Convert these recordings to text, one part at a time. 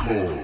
call.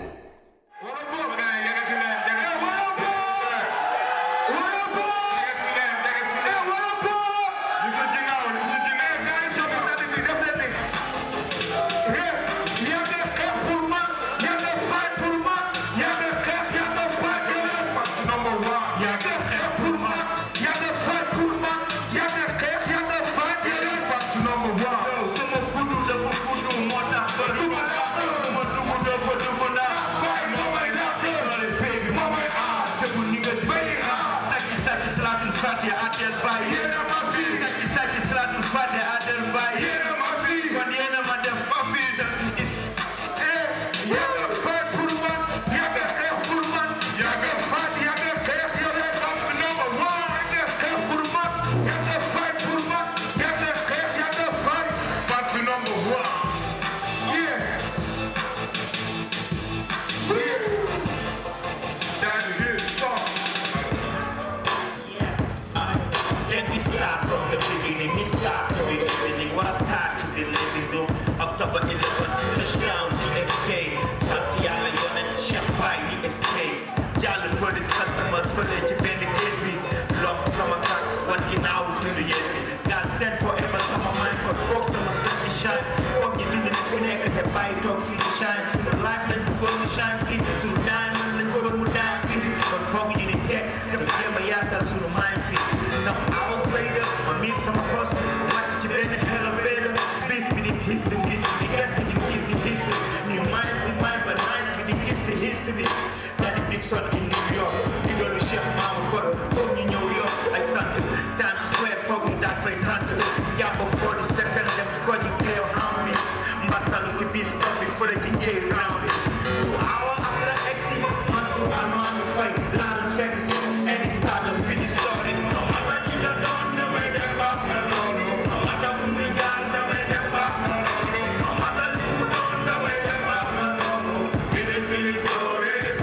October 11, touchdown GXK. Santiago Yonent Champagne ESK. Jàll police customers fële ci benn géej bi. Lonk sama kàr wan ginnaaw dund yéen bi. God send forever sama mind kon foog sama sun di shine. Foog ñu dund li fi nekk te bàyyi toog fii di shine. Sunu life lañ bëggoon mu shine fii. Sunu diamond lañ bëggoon mu daan fii. Kon foog ñu di teg te jéem a yaatal sunu mind fii. Some hours later ma meet sama boss wàcc ci benn elevator. Bis bi di history. Daddy Big Son in New York, digalu Cheikh Mamadou Kon foog ñu ñëw York ay sant Times Square foog ñu daal fay tant jàpp 42nd dem koji clear hound bi mbattalu si bis stop bi fële ci géej round bi 2 hours after exit man su almaan mu fay laal fekk si any start of finish story no matter ñu la doon damay dem baax na loolu no matter fu muy jaar damay dem baax na loolu no matter lu mu doon damay dem baax na loolu this is finish story.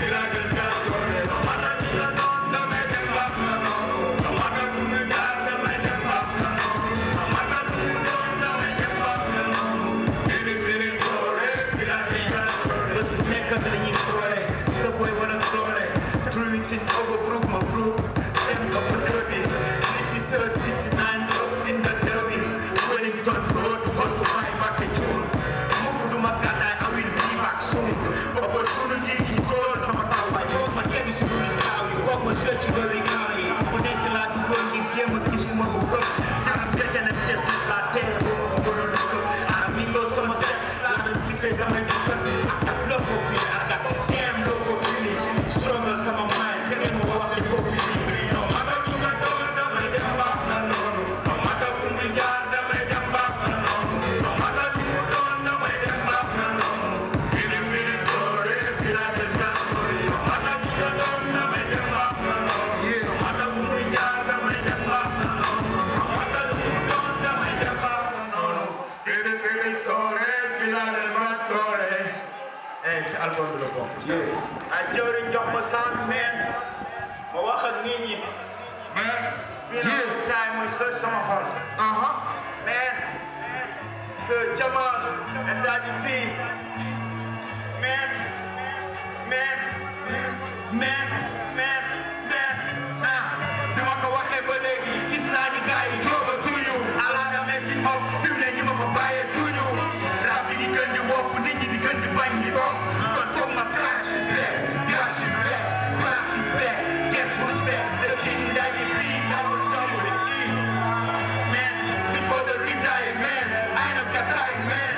In Overbrook, my bro, them up a derby, 63rd, 69th up in the derby, Wellington Road, hustle by back in June. Mukudu Makana, I will be back soon. Opportunities in soul, some of our white folk, my daddy should be down. You fuck my church, you very county. For that, the lad, you go and give them a kiss, my book. I'm second and just a latte, I'm in those summer set, I'm in fixes, I'm in I got love for free, I got damn love for free. Struggle, some of mine. Album la bokk. ay jëwriñ jox ma sound man ma wax ak nit ñi. man. it's been a long time muy xër sama xol. man. Sir Jamal and Daddy B. man. bi ma ko waxee ba léegi gis naa ni gars yi jóoba tuñu. alaana messi of fi mu ne ñi ma ko bàyyee tuñu. rap bi di gën di wopp nit ñi di gën di bañ ñi bokk. kon foog ma crash back, classic back. Guess who's back? The king Daddy B. Double E. Man, before the retirement, I don't got time, man.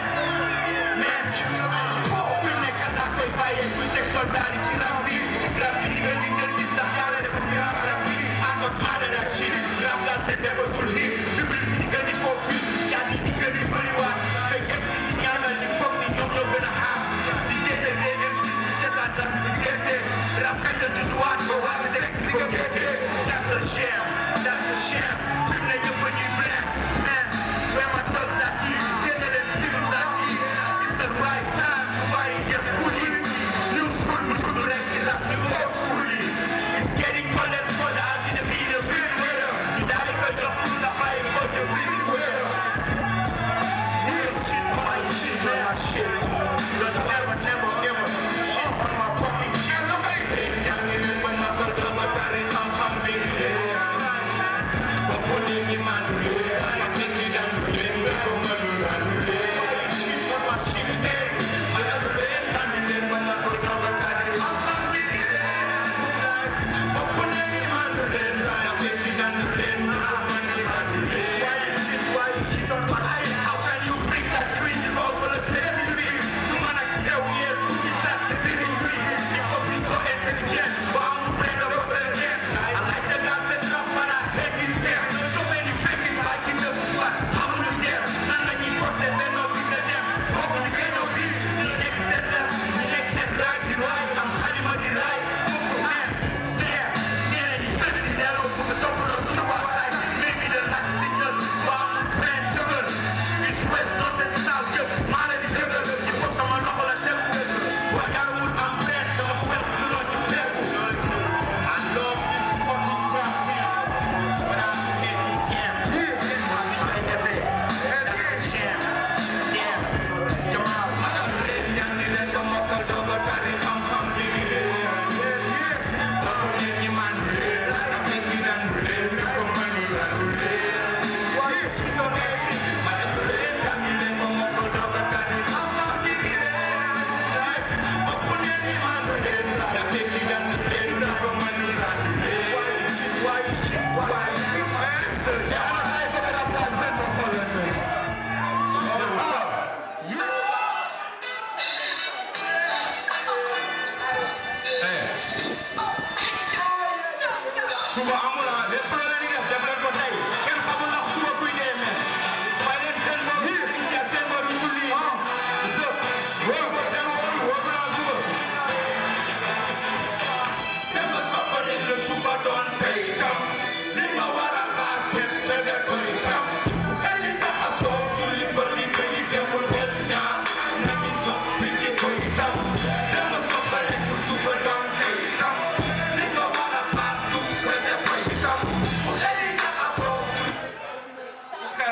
Fi mu ne kat naa koy bàyyee kuy teg soldat yi ci rap bi. Rap bi di gën di gën di sax yàlla dafa si rap bi. I got mad at that shit. Rap daal c'est defatul hit.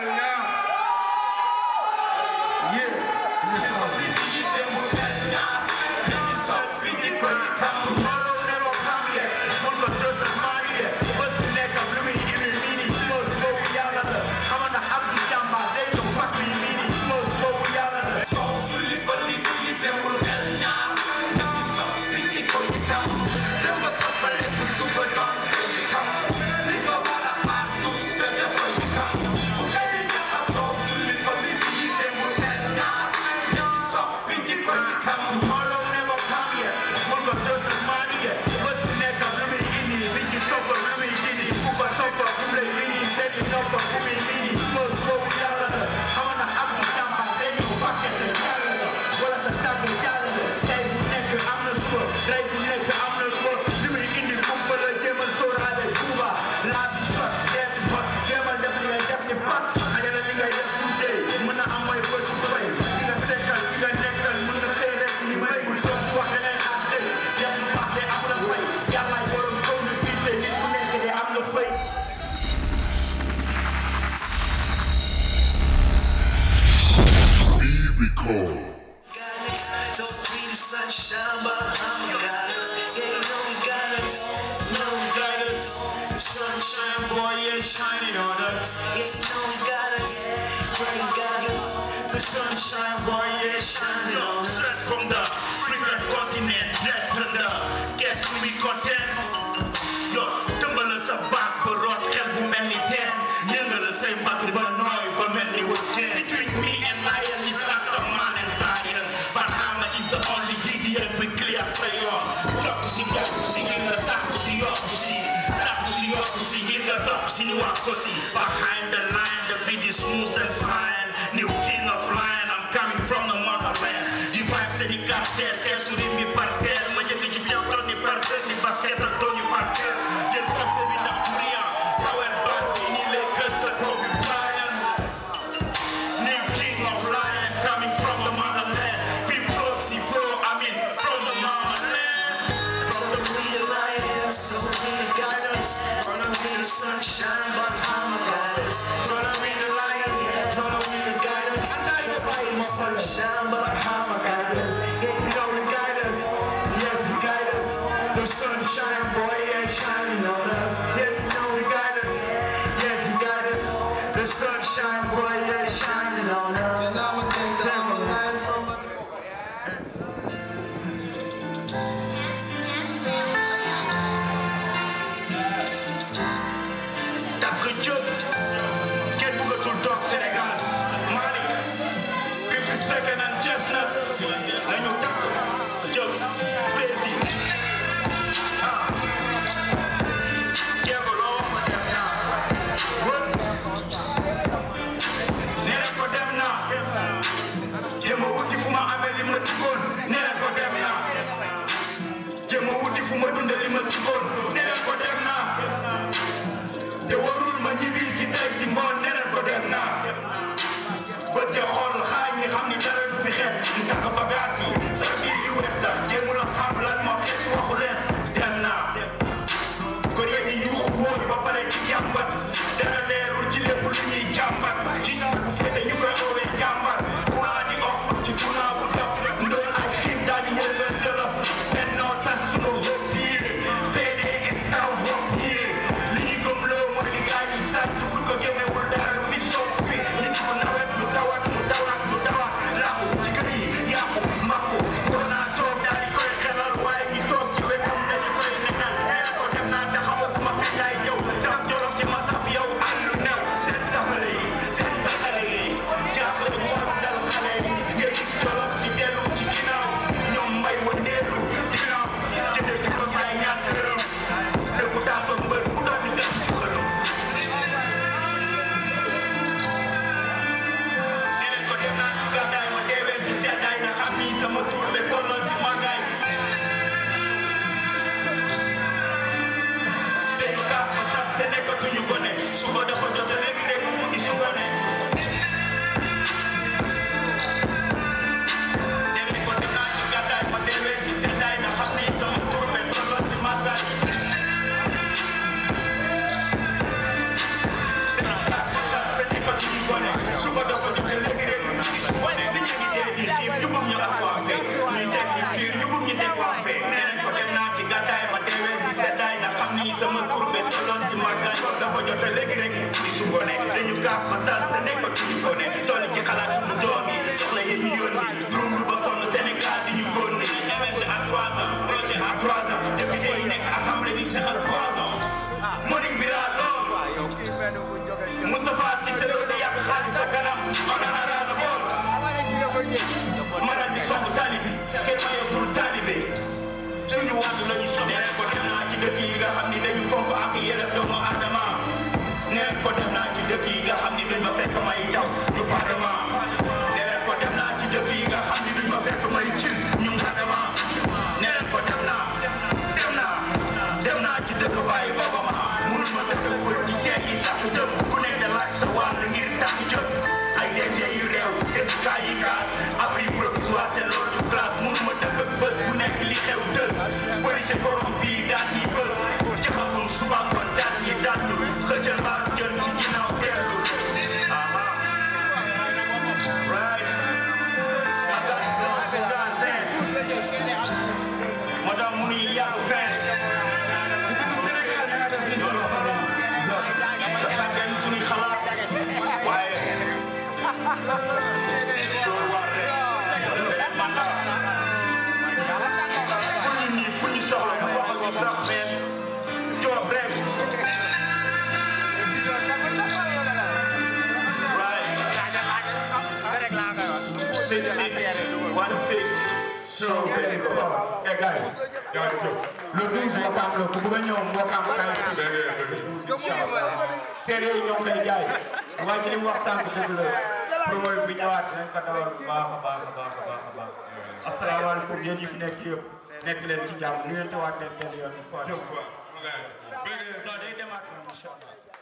Sunshine boy is shining on us. Yes, you know he got us. Yeah, he got us. The sunshine boy is shining on us. Straight from the African continent, net to the guest we content. Yo, tumble us a back, but rock can be many ten. Younger the same back to the noise, but many will ten. Between me and Lion is Rasta man and Zion. But Hammer is the only idiot we clear say on. Drop to see what to see in the sack to see up to see. Behind the line, the beat is smooth and fine. New king of lion, I'm coming from the motherland. The vibes and the cartel, there's to me par terre. Moi j'ai que tu t'es entendu par terre, les baskets entendu par terre. J'ai le café de la Turia, power back, il est que ce Kobe Bryant. New king of lion, coming from the motherland. Big proxy flow, I mean from the motherland. From the real lions, so we the guidance. Sunshine, but I'm a goddess. Don't be the light, don't be the guidance. Don't be the sunshine, but I'm a goddess. Yeah, you know we guide us. Yes, we guide us. The sunshine boy ain't shining on us. Yes, you know we guide us. Yes, we guide us. The sunshine boy ain't shining on us. And now we can stand the line from suba dafa joxe léegi rek su wane ni ñu ngi dee ñu tiim ñu bëgg ñu aswaafee ñu teg ñu tiir ñu bëgg ñu teg waafee nee nañ ko dem naa ci gàddaay ma deewee si seddaay na xam ni sama tur be tolloon si màggaay dafa joxe léegi rek di su gone dañu gaaf ma tas te nekk ko tuuti gone toll ci xalaat suñu doom yi soxla yéen ñu yónni juróom du ba sonn Sénégal di ñu góor ni émerger à 3 ans projet à 3 ans député yi nekk assemblée bi saxal 3 ans Monique Bira lool Moustapha Cissé Lo di yàq xaalis sa kanam on en a ras le bol manal bi song taalibi kenn mayeetul taalibe suñu wàll la ñu soxla nee ko dem naa ci dëkk yi nga xam ni dañu fonk ak yelef doomu aadama nee ko dem naa ci dëkk yi nga xam ni duñ ma fekk may jaw ñu paadama nee ko dem naa ci dëkk yi nga xam ni duñ ma fekk may cin ñu ngaadama nee ko dem naa ci dëkk bàyyi booba ma mënul ma dëkk politicien yi sax jëm ku nekk laaj sa wàll ngir tax jëm ay DG yu réew syndicat yi kaas abri provisoire te loolu du classe mënul ma dëkk bés bu nekk li xew dës police corrompu yi daan yi bés jaxagun suba kon daan yi daandu xëjal mbaaru jël ci ginnaaw teerlu right madame mu ni yàqu fen suñu xalaat waaye loolu war rek mandat pour ñu nii pour ñu soxla mu wax ak sax mais job rek le 12 Wakaam la ku bëgg a ñëw Wakaam kay séeréer yi ñoo koy jaay waa ji li mu wax sànq dëgg la promo bi ñëwaat nañ ko dawal bu baax a baax a baax a baax a baax asalaamaaleykum yéen ñi fi nekk yëpp nekk leen ci jàmm nu ngeen teewaat leen benn yoon fois. non day demaat incha allah